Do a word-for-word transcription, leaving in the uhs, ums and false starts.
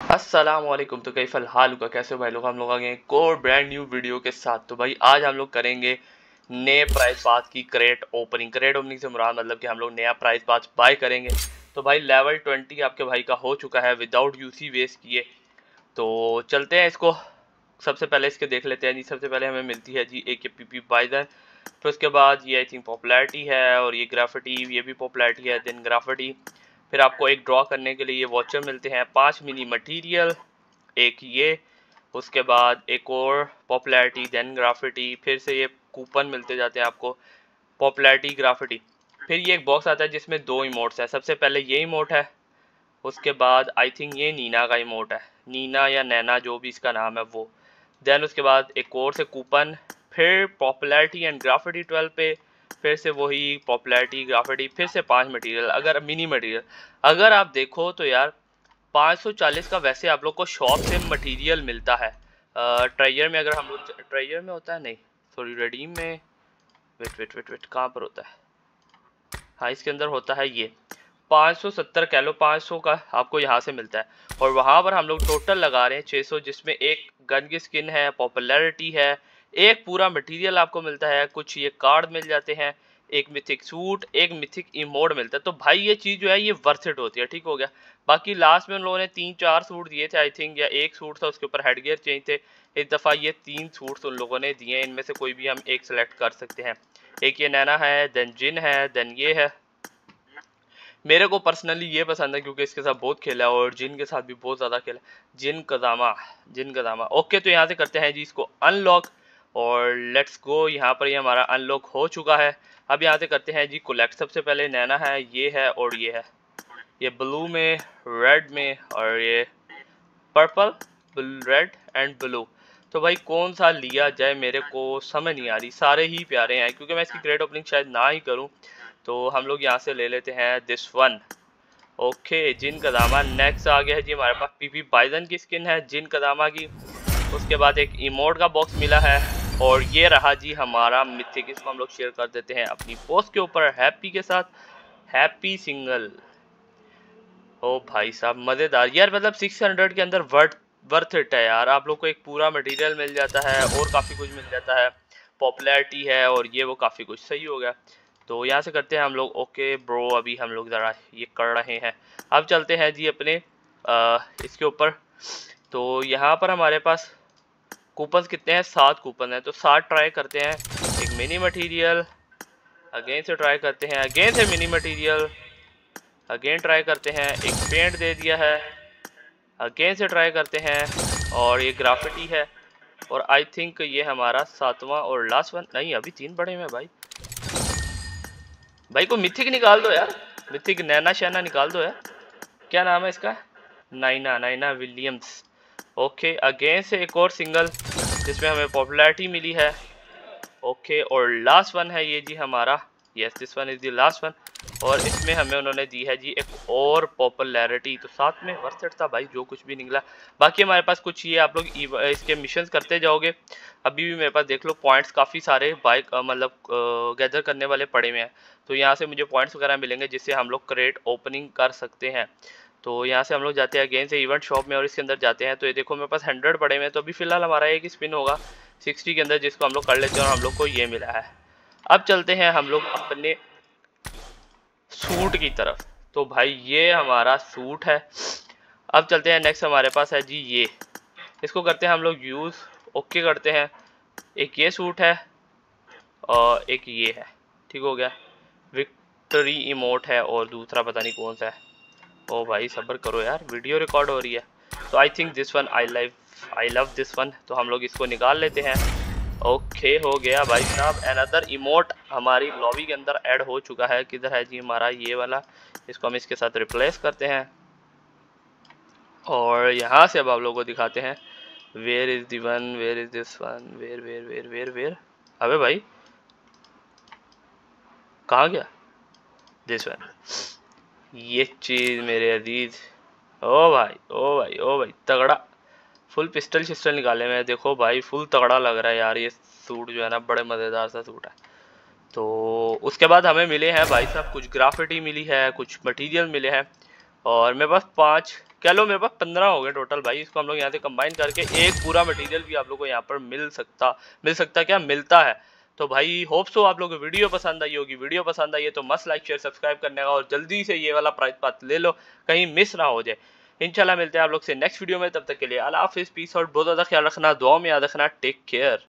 अस्सलामुअलैकुम। तो कैफल हाल का कैसे हो भाई लोग। हम लोग आ गए एक और ब्रांड न्यू वीडियो के साथ। तो भाई आज हम लोग करेंगे नए प्राइस पाथ की क्रेट ओपनिंग। क्रेट ओपनिंग से मुराद मतलब कि हम लोग नया प्राइस पाथ बाय करेंगे। तो भाई लेवल ट्वेंटी आपके भाई का हो चुका है विदाउट यूसी वेस्ट किए। तो चलते हैं इसको, सबसे पहले इसके देख लेते हैं जी। सबसे पहले हमें मिलती है जी एक पी पी बाइजन। फिर उसके बाद ये आई थिंक पॉपुलैरिटी है और ये ग्राफिटी, ये भी पॉपुलैरिटी है, देन ग्राफिटी। फिर आपको एक ड्रॉ करने के लिए ये वॉचर मिलते हैं, पांच मिनी मटेरियल, एक ये, उसके बाद एक और पॉपुलैरिटी, देन ग्राफिटी। फिर से ये कूपन मिलते जाते हैं आपको, पॉपुलैरिटी, ग्राफिटी। फिर ये एक बॉक्स आता है जिसमें दो इमोट्स है। सबसे पहले ये इमोट है, उसके बाद आई थिंक ये नीना का इमोट है, नीना या नैना जो भी इसका नाम है वो। देन उसके बाद एक और से कूपन, फिर पॉपुलैरिटी एंड ग्राफिटी ट्वेल्व पे, फिर से वही पॉपुलैरिटी ग्राफिटी, फिर से पांच मटेरियल, अगर मिनी मटेरियल। अगर आप देखो तो यार पाँच सौ चालीस का वैसे आप लोग को शॉप से मटेरियल मिलता है। ट्रेजर में अगर हम लोग, ट्रेजर में होता है नहीं सॉरी रेडीम में, वेट वेट वेट वेट कहाँ पर होता है, हाँ इसके अंदर होता है ये पाँच सौ सत्तर कैलो, पाँच सौ का आपको यहाँ से मिलता है। और वहाँ पर हम लोग टोटल लगा रहे हैं छः सौ, जिसमें एक गन की स्किन है, पॉपुलैरिटी है, एक पूरा मटेरियल आपको मिलता है, कुछ ये कार्ड मिल जाते हैं, एक मिथिक सूट, एक मिथिक इमोड मिलता है। तो भाई ये चीज़ जो है ये वर्थ इट होती है, ठीक हो गया। बाकी लास्ट में उन लोगों ने तीन चार सूट दिए थे आई थिंक, या एक सूट था उसके ऊपर हेडगियर चेंज थे। इस दफ़ा ये तीन सूट्स उन लोगों ने दिए, इनमें से कोई भी हम एक सेलेक्ट कर सकते हैं। एक ये नैना है, देन जिन है, देन ये है। मेरे को पर्सनली ये पसंद है क्योंकि इसके साथ बहुत खेला है और जिन के साथ भी बहुत ज़्यादा खेला, जिन कदामा, जिन कदामा। ओके तो यहाँ से करते हैं जी इसको अनलॉक और लेट्स गो। यहाँ पर ये यह हमारा अनलॉक हो चुका है। अब यहाँ से करते हैं जी कलेक्ट। सबसे पहले नैना है, ये है और ये है, ये ब्लू में, रेड में और ये पर्पल, रेड एंड ब्लू। तो भाई कौन सा लिया जाए मेरे को समझ नहीं आ रही, सारे ही प्यारे हैं क्योंकि मैं इसकी ग्रेट ओपनिंग शायद ना ही करूं। तो हम लोग यहाँ से ले लेते हैं दिस वन। ओके जिन कदामा। नेक्स्ट आ गया है जी हमारे पास पीपी बाइजन की स्किन है, जिन कदामा की। उसके बाद एक इमोट का बॉक्स मिला है और ये रहा जी हमारा मिथिक। इसको हम लोग शेयर कर देते हैं अपनी पोस्ट के ऊपर हैप्पी के साथ, हैप्पी सिंगल। ओ भाई साहब मज़ेदार यार, मतलब सिक्स हंड्रेड के अंदर वर्थ वर्थ इट है यार। आप लोग को एक पूरा मटेरियल मिल जाता है और काफ़ी कुछ मिल जाता है, पॉपुलैरिटी है और ये वो काफ़ी कुछ सही हो गया। तो यहाँ से करते हैं हम लोग ओके ब्रो, अभी हम लोग ज़रा ये कर रहे हैं। अब चलते हैं जी अपने आ, इसके ऊपर। तो यहाँ पर हमारे पास कूपन कितने हैं, सात कूपन हैं। तो सात ट्राई करते हैं। एक मिनी मटीरियल, अगेन से ट्राई करते हैं, अगेन से मिनी मटीरियल, अगेन ट्राई करते हैं, एक पेंट दे दिया है, अगेन से ट्राई करते हैं और ये ग्राफिटी है। और आई थिंक ये हमारा सातवां और लास्ट वन, नहीं अभी तीन बड़े में भाई। भाई को मिथिक निकाल दो यार, मिथिक नैना शैना निकाल दो यार। क्या नाम है इसका, Naina, Naina Williams. Okay again से एक और सिंगल जिसमें हमें पॉपुलैरिटी मिली है। ओके और लास्ट वन है ये जी हमारा, yes this one is the last one. और इसमें हमें उन्होंने दी है जी एक और पॉपुलैरिटी। तो साथ में वर्थ इट था भाई जो कुछ भी निकला। बाकी हमारे पास कुछ ये आप लोग इसके मिशंस करते जाओगे। अभी भी मेरे पास देख लो पॉइंट्स काफ़ी सारे बाइक मतलब गैदर करने वाले पड़े हुए हैं। तो यहाँ से मुझे पॉइंट्स वगैरह मिलेंगे जिससे हम लोग क्रेट ओपनिंग कर सकते हैं। तो यहाँ से हम लोग जाते हैं अगेन से इवेंट शॉप में और इसके अंदर जाते हैं। तो ये देखो मेरे पास हंड्रेड पड़े हुए हैं। तो अभी फिलहाल हमारा एक स्पिन होगा सिक्सटी के अंदर जिसको हम लोग कर लेते हैं और हम लोग को ये मिला है। अब चलते हैं हम लोग अपने सूट की तरफ। तो भाई ये हमारा सूट है। अब चलते हैं नेक्स्ट हमारे पास है जी ये, इसको करते हैं हम लोग यूज़। ओके करते हैं। एक ये सूट है और एक ये है, ठीक हो गया। विक्ट्री इमोट है और दूसरा पता नहीं कौन सा है। ओ भाई सब्र करो यार, वीडियो रिकॉर्ड हो रही है। तो I think this one, I live I love this one. तो हम लोग इसको निकाल लेते हैं। ओके हो गया भाई साहब। अनदर इमोट हमारी लॉबी के अंदर ऐड हो चुका है। किधर है जी हमारा ये वाला, इसको हम इसके साथ रिप्लेस करते हैं और यहाँ से अब आप लोगों को दिखाते हैं where is the one, where is this one, where where where where where अबे भाई कहाँ गया दिस वन, ये चीज़ मेरे अजीज। ओ भाई ओ भाई ओ भाई तगड़ा, फुल पिस्टल शिस्टल निकाले मैं, देखो भाई फुल तगड़ा लग रहा है यार। ये सूट जो है ना बड़े मज़ेदार सा सूट है। तो उसके बाद हमें मिले हैं भाई साहब कुछ ग्राफिटी मिली है, कुछ मटेरियल मिले हैं और मेरे पास पांच कह लो मेरे पास पंद्रह हो गए टोटल भाई। इसको हम लोग यहाँ से कंबाइन करके एक पूरा मटेरियल भी आप लोग को यहाँ पर मिल सकता मिल सकता क्या मिलता है। तो भाई होप सो आप लोगों को वीडियो पसंद आई होगी। वीडियो पसंद आई है तो मस्त लाइक शेयर सब्सक्राइब करने का, और जल्दी से ये वाला प्राइस पाथ ले लो, कहीं मिस ना हो जाए। इंशाल्लाह मिलते हैं आप लोग से नेक्स्ट वीडियो में, तब तक के लिए अल्लाह हाफिज़, पीस और बहुत ज़्यादा ख्याल रखना, दुआ में याद रखना, टेक केयर।